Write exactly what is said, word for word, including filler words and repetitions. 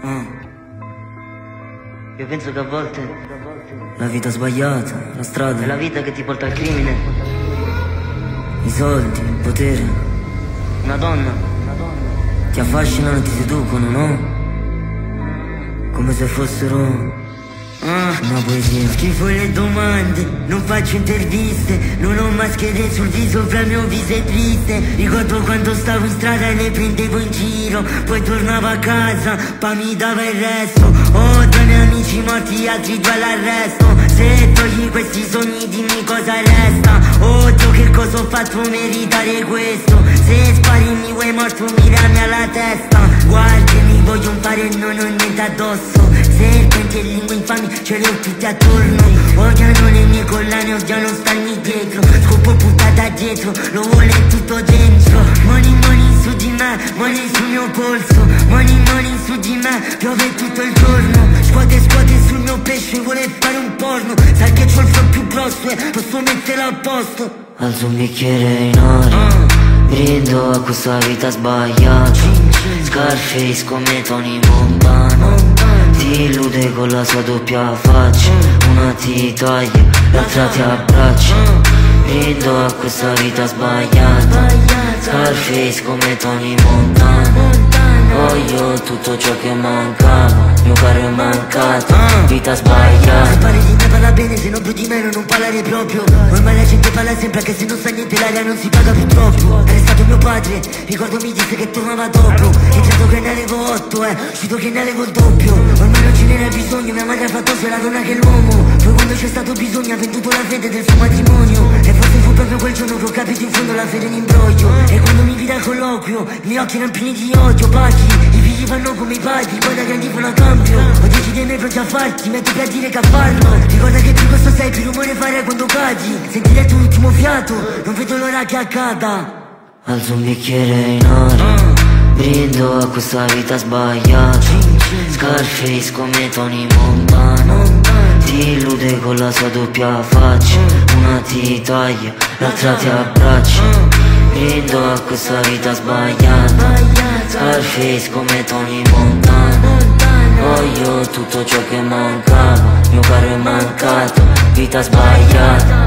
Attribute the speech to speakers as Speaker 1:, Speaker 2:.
Speaker 1: Ah. Io penso che a volte la vita sbagliata, la strada è la vita che ti porta al crimine. I soldi, il potere, una donna ti affascinano e ti seducono, no? Come se fossero Ah, una poesia. Schifo le domande, non faccio interviste, non ho maschere sul viso, fra il mio viso è triste. Ricordo quando stavo in strada e le prendevo in giro, poi tornavo a casa, poi mi dava il resto. Ho due miei amici morti, altri due all'arresto. Se togli questi sogni dimmi cosa resta. Oddio che cosa ho fatto per meritare questo. Se spari mi vuoi morto mirami alla testa. Guardami, voglio un fare e non ho niente addosso. Serpenti e lingue infami ce le ho tutte attorno. Odiano le mie collane, odiano starmi dietro. Scopo puntata dietro, lo vuole tutto dentro. Money money su di me, money sul mio polso. Money money su di me, piove tutto il giorno. Scuote scuote sul mio pesce, vuole fare un porno. Sai che c'ho il flow più grosso e posso metterlo a posto. Alzo un bicchiere in aria, uh. brindo a questa vita sbagliata. Scarface come Tony Montana, ti illude con la sua doppia faccia. Una ti taglia, l'altra ti abbraccia. Brindo a questa vita sbagliata. Scarface come Tony Montana, voglio tutto ciò che mancava. Mio caro è mancato, vita sbagliata. Se parli di me parla bene, se non più di me non parlare proprio. Ormai la gente parla sempre anche se non sa niente, l'aria non si paga più troppo. È stato mio padre, ricordo mi disse che tornava dopo. Entrato che ne avevo otto, eh, uscito che ne avevo il doppio. Ormai non ce n'era bisogno, mia madre ha fatto sia la donna che l'uomo. Poi quando c'è stato bisogno ha venduto la fede del suo matrimonio. E forse fu proprio quel giorno che ho capito in fondo la fede in imbroglio. E quando mi vide al colloquio, i miei occhi erano pieni di odio, baci. I figli fanno come i padri, poi da grandi fanno a cambio. Ho dieci dei miei pronti a farti, metti per dire che a farlo. Ricorda che più questo sei, più rumore fare quando cadi. Sentire il tuo ultimo fiato, non vedo l'ora che accada. Alzo un bicchiere in aria, brindo a questa vita sbagliata. Scarface come Tony Montana, ti illude con la sua doppia faccia. Una ti taglia, l'altra ti abbraccia. Brindo a questa vita sbagliata. Scarface come Tony Montana, voglio tutto ciò che mancava. Mio caro è mancato, vita sbagliata.